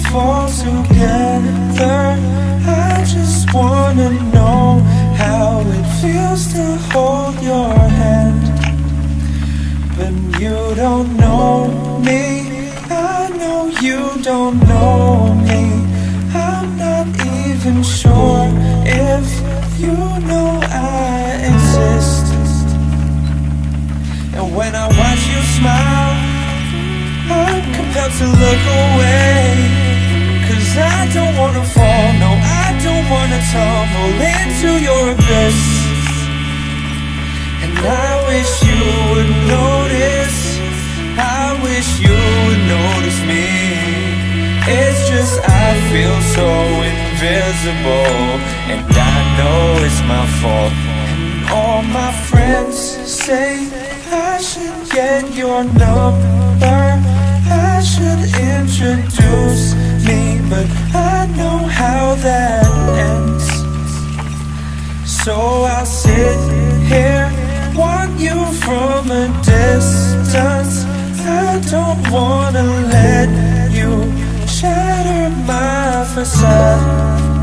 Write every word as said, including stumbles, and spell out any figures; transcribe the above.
fall together. I just wanna know how it feels to hold your hand. But you don't know me, I know you don't know me. I'm not even sure if you know I exist. And when I watch you smile, I'm compelled to look away. Cause I don't wanna fall, no, I don't wanna tumble into your abyss. And I wish you would notice, I wish you would notice me. It's just I feel so invisible, and I know it's my fault. And all my friends say I should get your number, I should introduce me, but I know how that ends. So I'll sit here, want you from a distance. I don't wanna let you shatter my facade.